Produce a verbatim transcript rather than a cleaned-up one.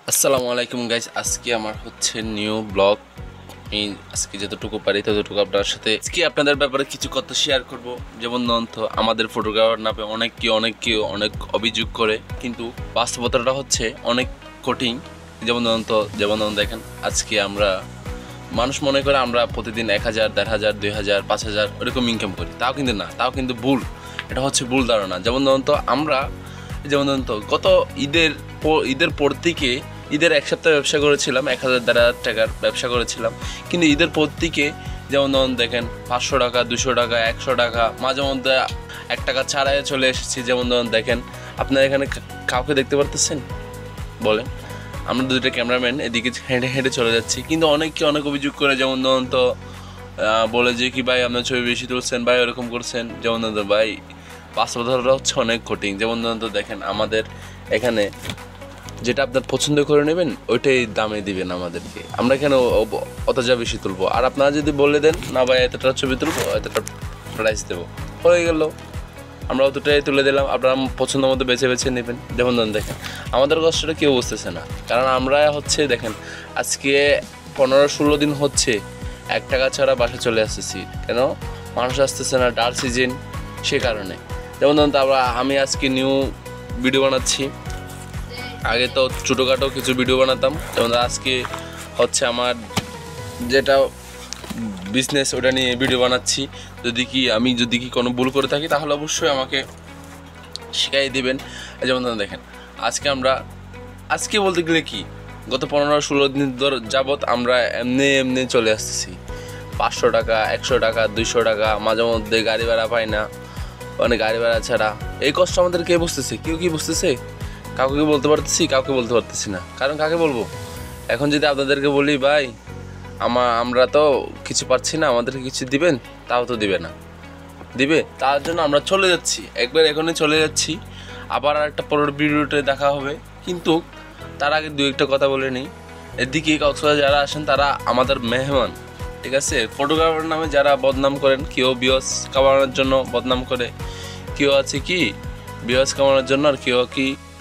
আসসালামু আলাইকুম গাইস, আজকে আমার হচ্ছে নিউ ব্লগ। আমি আজকে যতটুকু পারি ততটুকু আপনার সাথে আজকে আপনাদের ব্যাপারে কিছু কথা শেয়ার করব। যেমন ধরুন তো আমাদের ফটোগ্রাফার নামে অনেক কি অনেক কি অনেক অভিযোগ করে, কিন্তু বাস্তবতাটা হচ্ছে অনেক কঠিন। যেমন ধরুন তো যেমন ধরুন দেখেন, আজকে আমরা মানুষ মনে করে আমরা প্রতিদিন এক হাজার দেড় হাজার দুই হাজার পাঁচ হাজার ওরকম ইনকাম করি, তাও কিন্তু না, তাও কিন্তু ভুল। এটা হচ্ছে ভুল ধারণা। যেমন ধরুন তো আমরা যেমন ধরুন তো গত ঈদের ঈদের পর থেকে ঈদের এক সপ্তাহ ব্যবসা করেছিলাম, এক হাজার দেড় হাজার টাকার ব্যবসা করেছিলাম, কিন্তু ঈদের পর থেকে যেমন ধরুন দেখেন পাঁচশো টাকা দুশো টাকা একশো টাকা মাঝে মধ্যে এক টাকা ছাড়াই চলে এসেছি। যেমন ধরুন দেখেন, আপনারা এখানে কাউকে দেখতে পারতেছেন বলেন? আমরা দুটো ক্যামেরাম্যান এদিকে হেঁটে হেঁটে চলে যাচ্ছি, কিন্তু অনেককে অনেক অভিযোগ করে। যেমন ধরুন তো বলে যে কি ভাই আপনার ছবি বেশি তুলছেন, ভাই ওরকম করছেন। যেমন ধরুন তো ভাই বাস্তবতাটা হচ্ছে অনেক কঠিন। যেমন ধরুন তো দেখেন, আমাদের এখানে যেটা আপনার পছন্দ করে নেবেন ওইটাই দামে দিবেন আমাদেরকে। আমরা এখানে অতটা বেশি তুলবো, আর আপনারা যদি বলে দেন না ভাই এতটা ছবি তুলবো এতটা প্রাইস দেবো, হয়ে গেল, আমরা অতটাই তুলে দিলাম, আপনারা পছন্দ মতো বেছে বেছে নেবেন। যেমন ধরুন দেখেন, আমাদের কষ্টটা কেউ বুঝতেছে না, কারণ আমরা হচ্ছে দেখেন আজকে পনেরো ষোলো দিন হচ্ছে এক টাকা ছাড়া বাসা চলে আসতেছি। কেন? মানুষ আসতেছে না, ডাল সিজন, সে কারণে। যেমন ধরুন তো আমরা আমি আজকে নিউ ভিডিও বানাচ্ছি, আগে তো ছোটোখাটো কিছু ভিডিও বানাতাম। যেমন আজকে হচ্ছে আমার যেটা বিজনেস ওটা নিয়ে ভিডিও বানাচ্ছি। যদি কি আমি যদি কি কোনো ভুল করে থাকি তাহলে অবশ্যই আমাকে শিখাই দেবেন। যেমন দেখেন, আজকে আমরা আজকে বলতে গেলে কি গত পনেরো ষোলো দিন ধর যাবৎ আমরা এমনি এমনি চলে আসতেছি। পাঁচশো টাকা একশো টাকা দুইশো টাকা মাঝে মধ্যে গাড়ি ভাড়া পাই না, মানে গাড়ি ভাড়া ছাড়া। এই কষ্ট আমাদের কে বুঝতেছে? কেউ কি বুঝতেছে? কাউকে কি বলতে পারতেছি? কাউকে বলতে পারতেছি না। কারণ কাকে বলবো? এখন যদি আপনাদেরকে বলি ভাই আমা আমরা তো কিছু পাচ্ছি না, আমাদেরকে কিছু দিবেন, তাও তো দিবে না। দিবে, তার জন্য আমরা চলে যাচ্ছি, একবার এখনই চলে যাচ্ছি। আবার আর একটা পরের ভিডিওতে দেখা হবে, কিন্তু তার আগে দু একটা কথা বলে নিই। এদিকে কক্সবাজার যারা আসেন তারা আমাদের মেহমান, ঠিক আছে? ফটোগ্রাফার নামে যারা বদনাম করেন, কেউ ভিউয়ার্স কামানোর জন্য বদনাম করে, কেউ আছে কি ভিউয়ার্স কামানোর জন্য, আর কেউ কি